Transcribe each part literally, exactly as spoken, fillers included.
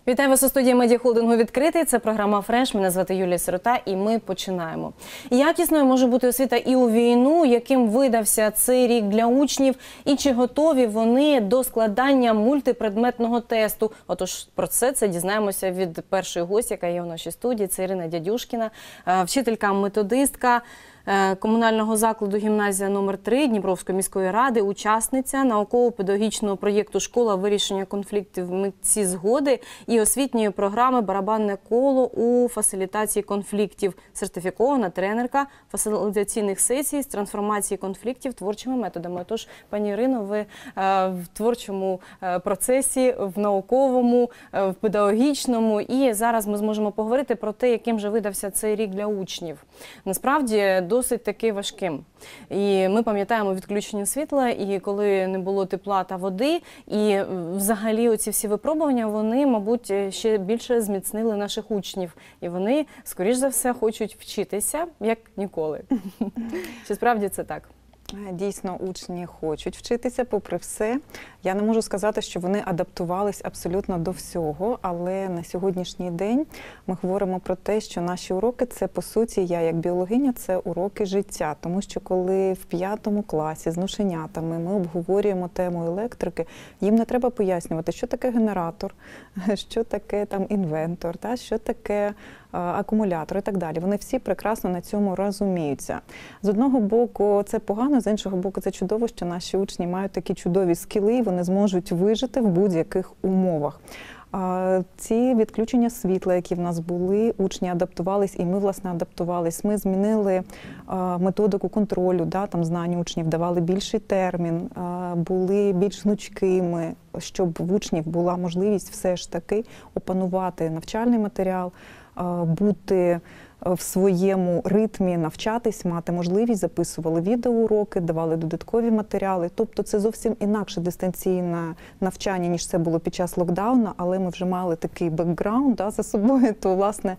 Вітаю вас у студії медіахолдингу «Відкритий». Це програма «Фреш». Мене звати Юлія Сирота і ми починаємо. Якісною може бути освіта і у війну, яким видався цей рік для учнів, і чи готові вони до складання мультипредметного тесту. Отож, про це це дізнаємося від першої гості, яка є у нашій студії. Це Ірина Дядюшкіна, вчителька-методистка комунального закладу «Гімназія номер три» Дніпровської міської ради, учасниця науково-педагогічного проєкту «Школа вирішення конфліктів митці згоди» і освітньої програми «Барабанне коло у фасилітації конфліктів», сертифікована тренерка фасилітаційних сесій з трансформації конфліктів творчими методами. Тож, пані Ірино, ви в творчому процесі, в науковому, в педагогічному, і зараз ми зможемо поговорити про те, яким же видався цей рік для учнів. Насправді, досить таки важким. І ми пам'ятаємо відключення світла, і коли не було тепла та води, і взагалі оці всі випробування, вони, мабуть, ще більше зміцнили наших учнів. І вони, скоріш за все, хочуть вчитися, як ніколи. Чи справді це так? Дійсно, учні хочуть вчитися, попри все. Я не можу сказати, що вони адаптувались абсолютно до всього, але на сьогоднішній день ми говоримо про те, що наші уроки – це, по суті, я як біологиня, це уроки життя. Тому що коли в п'ятому класі з нушенятами ми обговорюємо тему електрики, їм не треба пояснювати, що таке генератор, що таке там інвентор, та, що таке акумулятор і так далі. Вони всі прекрасно на цьому розуміються. З одного боку, це погано, з іншого боку, це чудово, що наші учні мають такі чудові скіли, і вони зможуть вижити в будь-яких умовах. Ці відключення світла, які в нас були, учні адаптувались, і ми, власне, адаптувались. Ми змінили методику контролю, да, там знань учнів, давали більший термін, були більш гнучкими, щоб в учнів була можливість все ж таки опанувати навчальний матеріал, бути в своєму ритмі, навчатись, мати можливість, записували відеоуроки, давали додаткові матеріали. Тобто це зовсім інакше дистанційне навчання, ніж це було під час локдауну, але ми вже мали такий бекграунд, да, за собою, то, власне,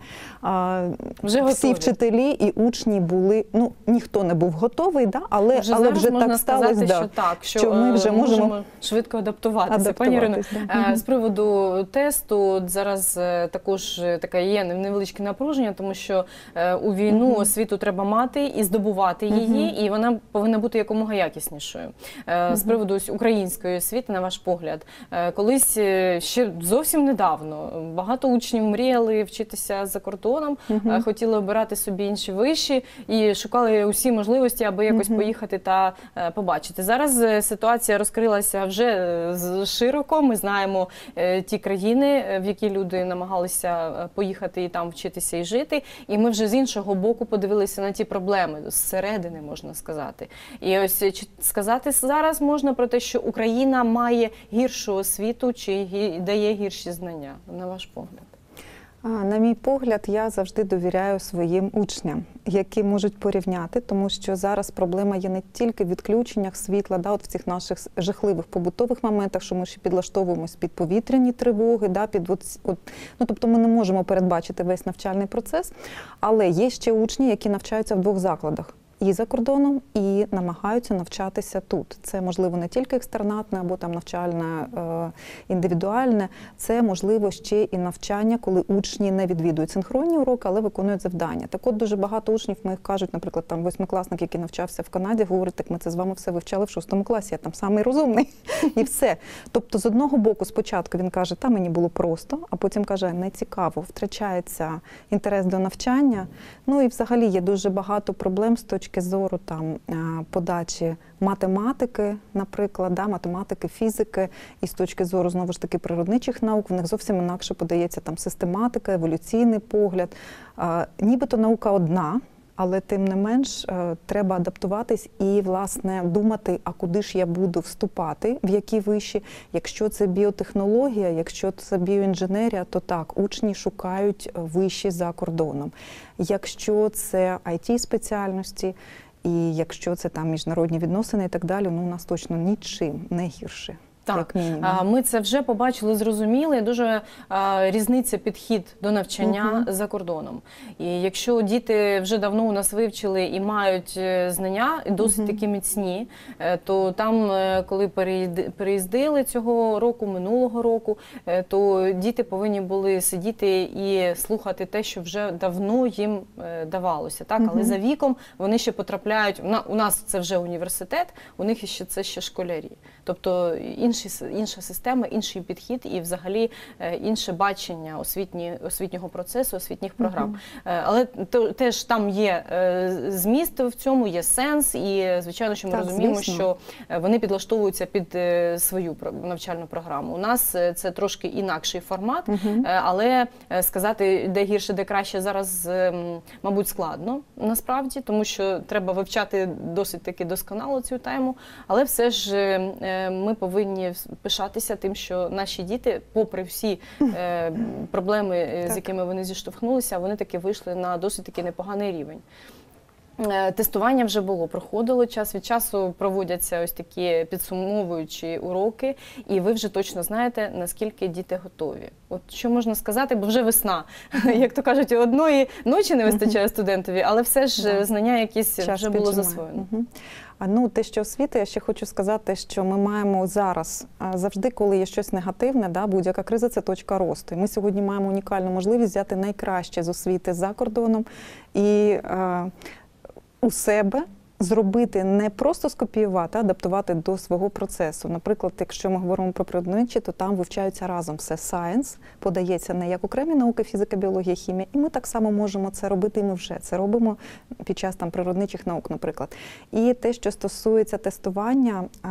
вже всі вчителі і учні були, ну, ніхто не був готовий, да, але вже, але вже так сталося, да, що, так, що, що ми вже можемо, можемо швидко адаптуватися. Пані Ірино, да. З приводу тесту, зараз також така є невеличке напруження, тому що у війну uh-huh. освіту треба мати і здобувати її, uh-huh. і вона повинна бути якомога якіснішою. Uh-huh. З приводу ось української освіти, на ваш погляд, колись ще зовсім недавно багато учнів мріяли вчитися за кордоном, uh-huh. хотіли обирати собі інші виші і шукали усі можливості, аби якось uh-huh. поїхати та побачити. Зараз ситуація розкрилася вже широко, ми знаємо ті країни, в які люди намагалися поїхати і там вчитися і жити, і ми вже з іншого боку подивилися на ті проблеми, зсередини, можна сказати. І ось чи сказати зараз можна про те, що Україна має гіршу освіту чи дає гірші знання, на ваш погляд? На мій погляд, я завжди довіряю своїм учням, які можуть порівняти, тому що зараз проблема є не тільки в відключеннях світла, да, от в цих наших жахливих побутових моментах, що ми ще підлаштовуємось під повітряні тривоги, да, під от, от, ну, тобто ми не можемо передбачити весь навчальний процес, але є ще учні, які навчаються в двох закладах. І за кордоном, і намагаються навчатися тут. Це, можливо, не тільки екстернатне або там навчальне, е, індивідуальне, це, можливо, ще і навчання, коли учні не відвідують синхронні уроки, але виконують завдання. Так от, дуже багато учнів моїх кажуть, наприклад, там восьмикласник, який навчався в Канаді, говорить, так ми це з вами все вивчали в шостому класі, я там самий розумний. І все. Тобто, з одного боку, спочатку він каже, та мені було просто, а потім каже, не цікаво, втрачається інтерес до навчання. Ну і взагалі є дуже багато проблем з точки зору там подачі математики, наприклад, да, математики, фізики, і з точки зору, знову ж таки, природничих наук, в них зовсім інакше подається там систематика, еволюційний погляд. Нібито наука одна, але тим не менш треба адаптуватись і, власне, думати, а куди ж я буду вступати, в які виші. Якщо це біотехнологія, якщо це біоінженерія, то так, учні шукають виші за кордоном. Якщо це ай ті-спеціальності, і якщо це там міжнародні відносини і так далі, ну, у нас точно нічим не гірше. Так, як мінімум. а, ми це вже побачили, зрозуміли. Дуже а, різниця підхід до навчання Мгм. за кордоном. І якщо діти вже давно у нас вивчили і мають е, знання, і досить Мгм. такі міцні, е, то там, е, коли переїзди- переїздили цього року, минулого року, е, то діти повинні були сидіти і слухати те, що вже давно їм е, давалося. Так? Але Мгм. за віком вони ще потрапляють, у на- у нас це вже університет, у них ще це ще школярі. Тобто інші, с- інша система, інший підхід і взагалі е, інше бачення освітні, освітнього процесу, освітніх програм. Е, Але то- теж там є е, зміст в цьому, є сенс, і звичайно, що ми Так, розуміємо, звісно. що е, вони підлаштовуються під е, свою про- навчальну програму. У нас е, це трошки інакший формат, Мгм. е, але е, сказати, де гірше, де краще зараз, е, м, мабуть, складно насправді, тому що треба вивчати досить таки досконало цю тему, але все ж е, е, ми повинні пишатися тим, що наші діти, попри всі е, проблеми, е, з Так. якими вони зіштовхнулися, вони таки вийшли на досить таки непоганий рівень. Е, Тестування вже було, проходило, час від часу проводяться ось такі підсумовуючі уроки, і ви вже точно знаєте, наскільки діти готові. От що можна сказати, бо вже весна. Як то кажуть, одної ночі не вистачає студентові, але все ж Да. знання якісь Час вже було піджимає. засвоєно. Мгм. А ну, те, що освіти, я ще хочу сказати, що ми маємо зараз, а, завжди, коли є щось негативне, да, будь-яка криза – це точка росту. І ми сьогодні маємо унікальну можливість взяти найкраще з освіти за кордоном і а, у себе зробити, не просто скопіювати, а адаптувати до свого процесу. Наприклад, якщо ми говоримо про природничі, то там вивчаються разом все. Science подається не як окремі науки, фізика, біологія, хімія. І ми так само можемо це робити, і ми вже це робимо під час там природничих наук, наприклад. І те, що стосується тестування, а,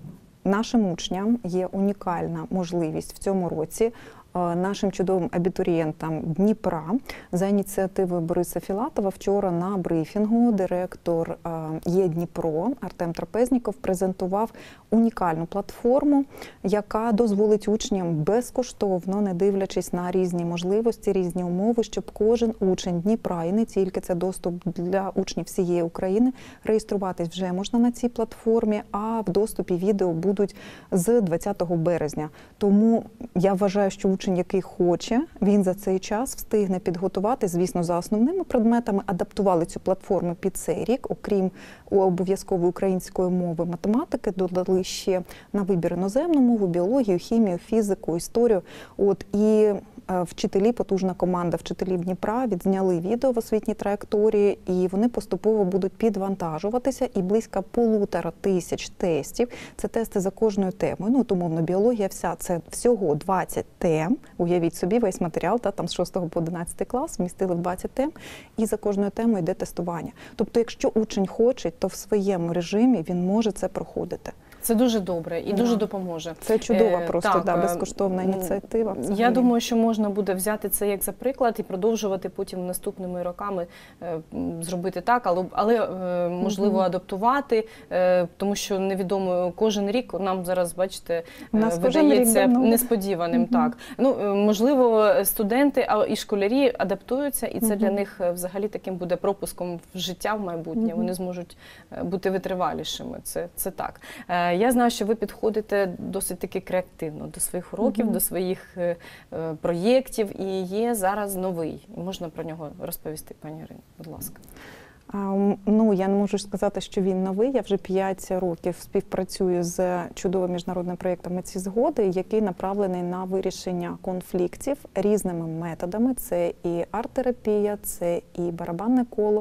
нашим учням є унікальна можливість в цьому році е, нашим чудовим абітурієнтам Дніпра за ініціативою Бориса Філатова вчора на брифінгу директор е, Є Дніпро Артем Трапезніков презентував унікальну платформу, яка дозволить учням безкоштовно, не дивлячись на різні можливості, різні умови, щоб кожен учень Дніпра, і не тільки це доступ для учнів всієї України, реєструватись вже можна на цій платформі, а в доступі відео будуть з двадцятого березня. Тому я вважаю, що учень, який хоче, він за цей час встигне підготувати, звісно, за основними предметами, адаптували цю платформу під цей рік, окрім обов'язкової української мови, математики, додали ще на вибір іноземну мову, біологію, хімію, фізику, історію. От і вчителі, потужна команда вчителів Дніпра відзняли відео в освітній траєкторії, і вони поступово будуть підвантажуватися, і близько полутора тисяч тестів. Це тести за кожною темою. Ну, от, умовно, біологія вся, це всього двадцять тем. Уявіть собі, весь матеріал, та, там з шостого по одинадцятий клас, вмістили в двадцять тем, і за кожною темою йде тестування. Тобто, якщо учень хоче, то в своєму режимі він може це проходити. Це дуже добре і Да. дуже допоможе. Це чудова Е, просто так, да, е, безкоштовна м, ініціатива. Я взагалі. думаю, що можна буде взяти це як за приклад і продовжувати потім наступними роками е, м, зробити так, але, але е, можливо Мгм. адаптувати, е, тому що невідомо, кожен рік нам зараз, бачите, У е, нас кожен рік видається давно. несподіваним. Мгм. Так. Ну, е, можливо, студенти а і школярі адаптуються, і це Мгм. для них е, взагалі таким буде пропуском в життя в майбутнє. Мгм. Вони зможуть е, бути витривалішими. Це, це так. Е, Я знаю, що ви підходите досить таки креативно до своїх уроків, Мгм. до своїх е, е, проєктів, і є зараз новий. І можна про нього розповісти, пані Ірино, будь ласка. А, м, Ну, я не можу сказати, що він новий. Я вже п'ять років співпрацюю з чудовим міжнародним проєктом «Митці згоди», який направлений на вирішення конфліктів різними методами. Це і арт-терапія, це і барабанне коло,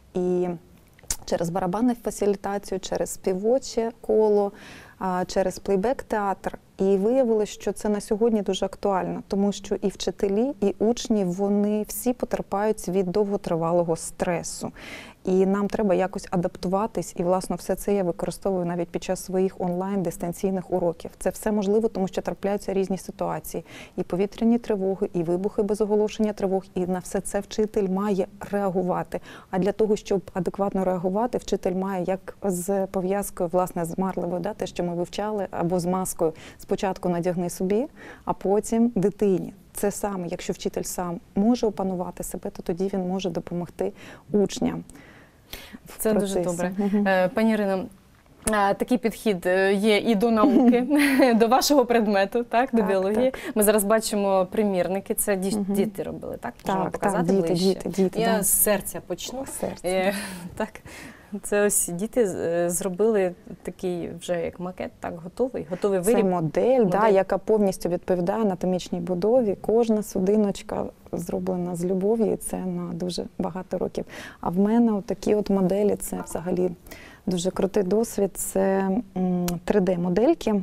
і через барабанну фасилітацію, через співоче коло, а, через плейбек-театр. І виявилось, що це на сьогодні дуже актуально, тому що і вчителі, і учні, вони всі потерпають від довготривалого стресу. І нам треба якось адаптуватись, і, власне, все це я використовую навіть під час своїх онлайн-дистанційних уроків. Це все можливо, тому що трапляються різні ситуації. І повітряні тривоги, і вибухи без оголошення тривог, і на все це вчитель має реагувати. А для того, щоб адекватно реагувати, вчитель має, як з пов'язкою, власне, з марливою, да, те, що ми вивчали, або з маскою, спочатку надягни собі, а потім дитині. Це саме, якщо вчитель сам може опанувати себе, то тоді він може допомогти учням. в Це дуже процесі. добре. Мгм. Е, Пані Ірино, А, такий підхід е, є і до науки, до вашого предмету, так, до Так, біології. так. Ми зараз бачимо примірники, це ді- Мгм. діти робили, так? Так, Можемо так, показати діти, ближче? діти, діти, Я да. з серця почну. Серце. Е, так. Це ось діти е, зробили такий вже як макет, так, готовий, готовий Це виріб. модель, Да, Модель. яка повністю відповідає анатомічній будові. Кожна судиночка зроблена з любов'ю, і це на дуже багато років. А в мене такі от моделі, це взагалі дуже крутий досвід. Це м, три де-модельки,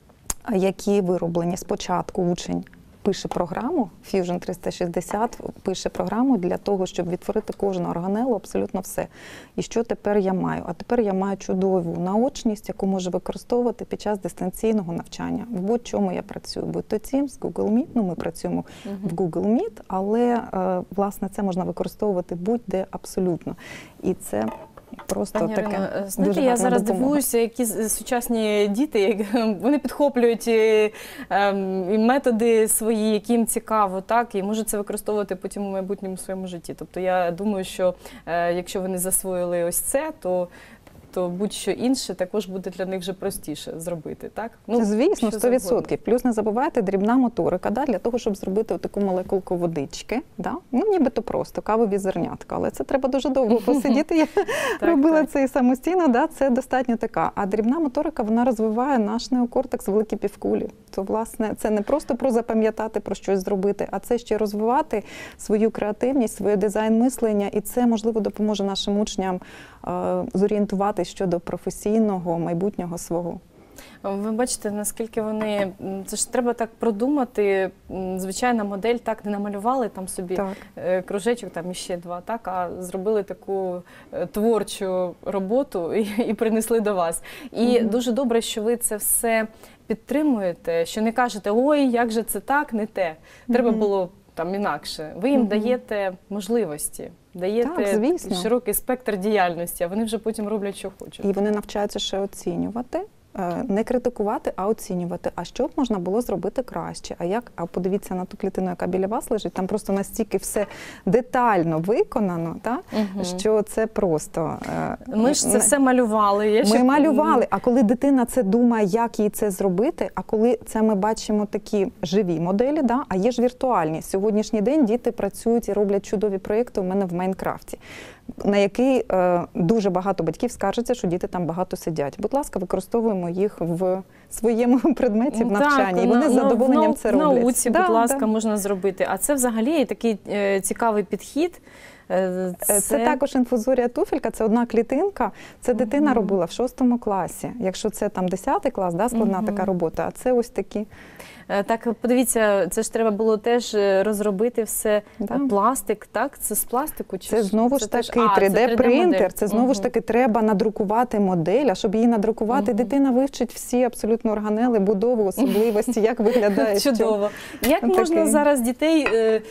які вироблені спочатку учень пише програму, Fusion триста шістдесят пише програму для того, щоб відтворити кожну органелу, абсолютно все. І що тепер я маю? А тепер я маю чудову наочність, яку можу використовувати під час дистанційного навчання. В будь-чому я працюю, будь то Teams, Google Meet, ну ми працюємо Мгм. в Google Meet, але, е, власне, це можна використовувати будь-де абсолютно. І це просто Пані таке Ірино, дуже знаєте, я гарна зараз допомога. дивуюся, які з- сучасні діти, як, вони підхоплюють і, ем, і методи свої, які їм цікаво, так, і можуть це використовувати потім у майбутньому своєму житті. Тобто я думаю, що е, якщо вони засвоїли ось це, то то будь-що інше також буде для них вже простіше зробити, так? Звісно, що сто завгодно. відсотків. Плюс не забувайте дрібна моторика, да, для того, щоб зробити таку молекулку водички. Да? Ну, нібито просто, кавові зернятка, але це треба дуже довго посидіти. Я робила так. це і самостійно, да, це достатньо така. А дрібна моторика, вона розвиває наш неокортекс, великі півкулі. То, власне, це не просто про запам'ятати, про щось зробити, а це ще розвивати свою креативність, своє дизайн-мислення, і це, можливо, допоможе нашим учням е, зорієнтуватись щодо професійного майбутнього свого. Ви бачите, наскільки вони, м, це ж треба так продумати, м, звичайна модель так не намалювали там собі Так. е, кружечок, там іще два, так, а зробили таку е, творчу роботу і, і принесли до вас. І Мгм. дуже добре, що ви це все підтримуєте, що не кажете, ой, як же це так, не те. Треба Мгм. було там інакше. Ви їм Мгм. даєте можливості, даєте Так, звісно. широкий спектр діяльності, а вони вже потім роблять, що хочуть. І вони навчаються ще оцінювати, е, не критикувати, а оцінювати. А що б можна було зробити краще? А як? А подивіться на ту клітину, яка біля вас лежить. Там просто настільки все детально виконано, та, Мгм. що це просто. е, Ми ж це не- все малювали. Я Ми ще- малювали, а коли дитина це думає, як їй це зробити, а коли це ми бачимо такі живі моделі, да, а є ж віртуальні. Сьогоднішній день діти працюють і роблять чудові проєкти у мене в Майнкрафті, на який е, дуже багато батьків скаржаться, що діти там багато сидять. Будь ласка, використовуємо їх в своєму предметі, в навчанні, і вони на- з задоволенням на- це в роблять. науці, Да, будь ласка, да. можна зробити. А це взагалі такий е, цікавий підхід. Е, Це... це також інфузорія туфелька, це одна клітинка. Це дитина Мгм. робила в шостому класі. Якщо це там десятий клас, да, складна Мгм. така робота, а це ось такі. Е, Так, подивіться, це ж треба було теж е, розробити все. Да. Е, Пластик, так? Це з пластику? Чи Це ж- знову ж теж- таки А, це три де принтер, модель. це знову ж Мгм. таки треба надрукувати модель, а щоб її надрукувати, Мгм. дитина вивчить всі абсолютно органели, будову, особливості, як виглядає. що. Чудово. Як Таке. можна зараз дітей е,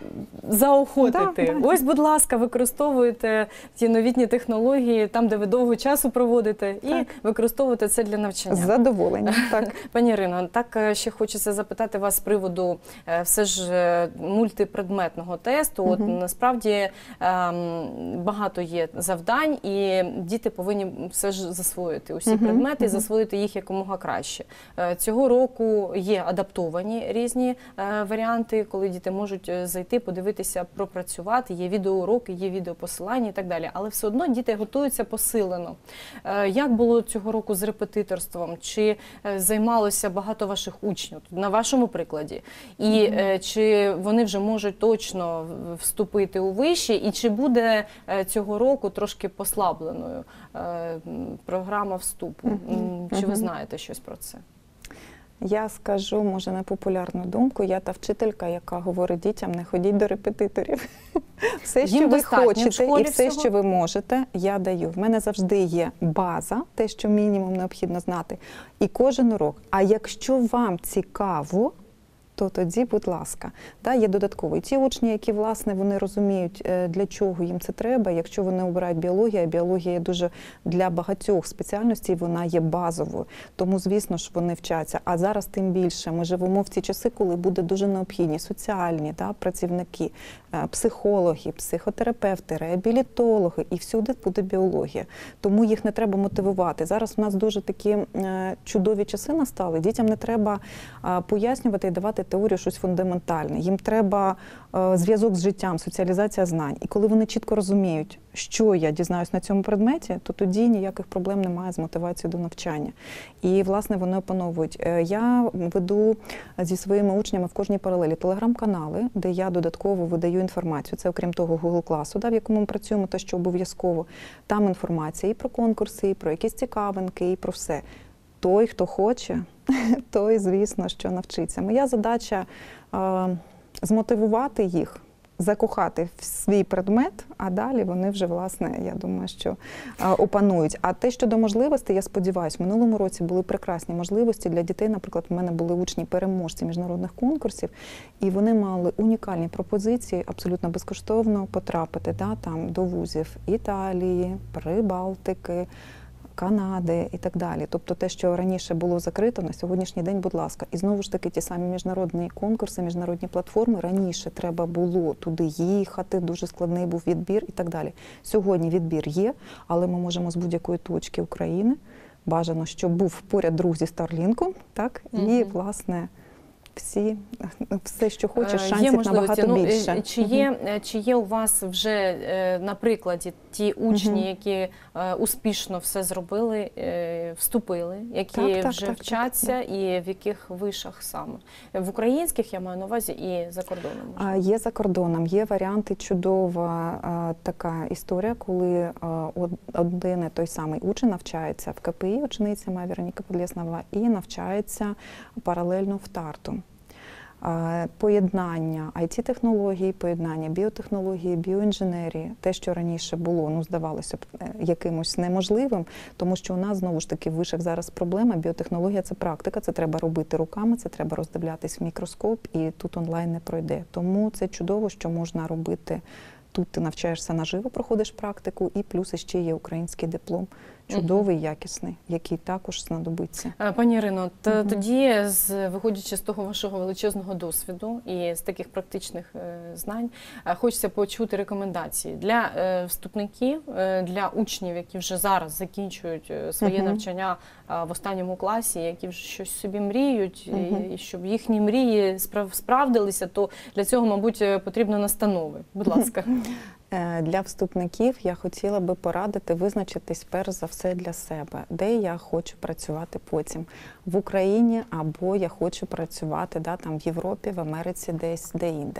заохотити? Да, да. Ось, будь ласка, використовуйте ті новітні технології там, де ви довго часу проводите, і Так. використовуйте це для навчання. З задоволенням, так. Пані Ірино, так е, ще хочеться запитати вас з приводу е, все ж е, мультипредметного тесту. От Мгм. насправді ем, багато є завдань, і діти повинні все ж засвоїти усі Мгм, предмети і мгм. засвоїти їх якомога краще. Е, Цього року є адаптовані різні е, варіанти, коли діти можуть е, зайти, подивитися, пропрацювати. Є відеоуроки, є відеопосилання і так далі. Але все одно діти готуються посилено. Е, Як було цього року з репетиторством? Чи е, займалося багато ваших учнів на вашому прикладі? І е, чи вони вже можуть точно в- вступити у виші? І чи буде е, цього року трошки послабленою е, м, програма вступу? Мгм. М, Чи ви Мгм. знаєте щось про це? Я скажу, може, непопулярну думку. Я та вчителька, яка говорить дітям, не ходіть до репетиторів. Все, Їм що ви достатньо в хочете, школі і все, всього? що ви можете, я даю. В мене завжди є база, те, що мінімум необхідно знати, і кожен урок. А якщо вам цікаво, то тоді, будь ласка. Да, є додатково. І ті учні, які, власне, вони розуміють, для чого їм це треба, якщо вони обирають біологію, а біологія є дуже для багатьох спеціальностей, вона є базовою. Тому, звісно ж, вони вчаться. А зараз тим більше. Ми живемо в ті часи, коли буде дуже необхідні соціальні да, працівники, психологи, психотерапевти, реабілітологи, і всюди буде біологія. Тому їх не треба мотивувати. Зараз у нас дуже такі чудові часи настали. Дітям не треба пояснювати і давати теорію щось фундаментальне. Їм треба е, зв'язок з життям, соціалізація знань. І коли вони чітко розуміють, що я дізнаюсь на цьому предметі, то тоді ніяких проблем немає з мотивацією до навчання. І, власне, вони опановують. Е, я веду зі своїми учнями в кожній паралелі телеграм-канали, де я додатково видаю інформацію. Це, окрім того, Google-класу, да, в якому ми працюємо, те, що обов'язково. Там інформація і про конкурси, і про якісь цікавинки, і про все. Той, хто хоче, той, звісно, що навчиться. Моя задача е, змотивувати їх, закохати в свій предмет, а далі вони вже, власне, я думаю, що е, опанують. А те, щодо можливостей, я сподіваюся, в минулому році були прекрасні можливості для дітей. Наприклад, в мене були учні-переможці міжнародних конкурсів, і вони мали унікальні пропозиції абсолютно безкоштовно потрапити да, там, до вузів Італії, Прибалтики, Канади і так далі. Тобто те, що раніше було закрито, на сьогоднішній день, будь ласка. І знову ж таки ті самі міжнародні конкурси, міжнародні платформи. Раніше треба було туди їхати, дуже складний був відбір і так далі. Сьогодні відбір є, але ми можемо з будь-якої точки України, бажано, щоб був поряд друг зі Старлінком, так, і, mm-hmm. власне, всі, все, що хочеш, шансів набагато ну, більше. Чи є, uh-huh. чи є у вас вже на прикладі ті учні, uh-huh. які успішно все зробили, вступили, які так, так, вже так, вчаться так, так. і в яких вишах саме? В українських, я маю на увазі, і за кордоном? Можливо. Є за кордоном. Є варіанти, чудова така історія, коли один і той самий учень навчається в КПІ, учениця моя Вероніка Подлєснова, і навчається паралельно в Тарту. Поєднання ай ті-технологій, поєднання біотехнології, біоінженерії, те, що раніше було, ну, здавалося б, якимось неможливим, тому що у нас, знову ж таки, в вишах зараз проблема. Біотехнологія – це практика, це треба робити руками, це треба роздивлятись в мікроскоп, і тут онлайн не пройде. Тому це чудово, що можна робити. Тут ти навчаєшся наживо, проходиш практику, і плюс ще є український диплом. Чудовий, якісний, який також знадобиться. Пані Ірино, uh-huh. тоді, виходячи з того вашого величезного досвіду і з таких практичних знань, хочеться почути рекомендації для вступників, для учнів, які вже зараз закінчують своє uh-huh. навчання в останньому класі, які вже щось собі мріють, uh-huh. і щоб їхні мрії справдилися, то для цього, мабуть, потрібно настанови. Будь ласка. Для вступників я хотіла би порадити визначитись перш за все для себе, де я хочу працювати потім. В Україні або я хочу працювати да, там, в Європі, в Америці, десь де-інде.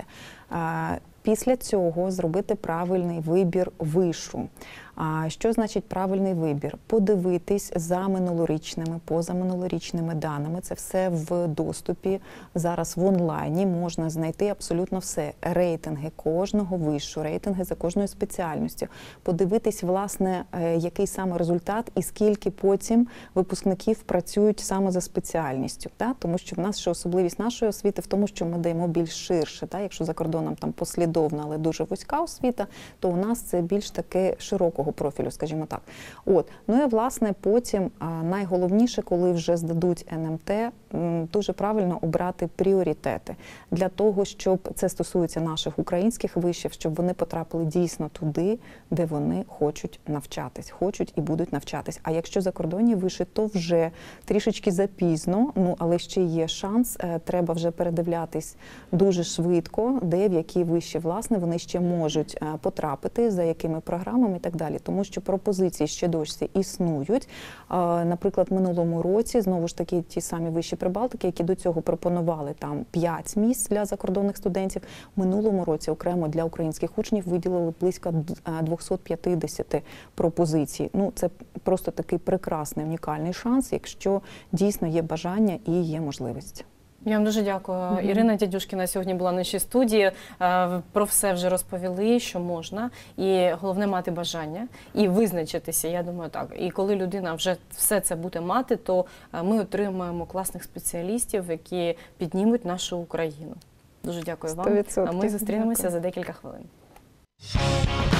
Після цього зробити правильний вибір вишу. А що значить правильний вибір? Подивитись за минулорічними, позаминулорічними даними. Це все в доступі. Зараз в онлайні можна знайти абсолютно все. Рейтинги кожного вишу, рейтинги за кожною спеціальністю. Подивитись, власне, який саме результат і скільки потім випускників працюють саме за спеціальністю. Да? Тому що в нас ще особливість нашої освіти в тому, що ми даємо більш ширше. Да? Якщо за кордоном там послідовна, але дуже вузька освіта, то у нас це більш таке широкого профілю, скажімо так. От. Ну і, власне, потім найголовніше, коли вже здадуть ен ем те, дуже правильно обрати пріоритети. Для того, щоб це стосується наших українських вишів, щоб вони потрапили дійсно туди, де вони хочуть навчатись. Хочуть і будуть навчатись. А якщо закордонні виші, то вже трішечки запізно, ну, але ще є шанс, треба вже передивлятись дуже швидко, де, в які виші, власне, вони ще можуть потрапити, за якими програмами і так далі. Тому що пропозиції ще досі існують. Наприклад, в минулому році, знову ж таки, ті самі виші Прибалтики, які до цього пропонували там п'ять місць для закордонних студентів, в минулому році окремо для українських учнів виділили близько двісті п'ятдесят пропозицій. Ну, це просто такий прекрасний, унікальний шанс, якщо дійсно є бажання і є можливість. Я вам дуже дякую. Мгм. Ірина Дядюшкіна сьогодні була в нашій студії. Е, Про все вже розповіли, що можна. І головне мати бажання і визначитися, я думаю, так. І коли людина вже все це буде мати, то е, ми отримаємо класних спеціалістів, які піднімуть нашу Україну. Дуже дякую вам. сто відсотків. А ми зустрінемося Дякую. за декілька хвилин.